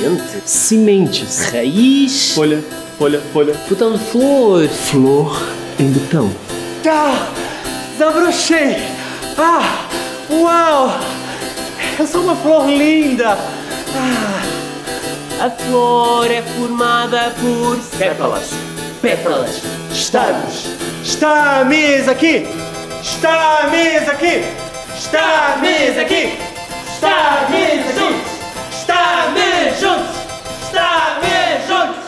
Semente. Sementes. Raiz. Folha, folha, folha. Botão de flor. Flor em botão. Ah, desabrochei! Ah, uau! Eu sou uma flor linda! A flor é formada por Pétalas! pétalas. Está a mesa aqui! Está a mesa aqui! Está a mesa aqui! Está a mesa aqui! Está a ver juntos! Está a ver juntos!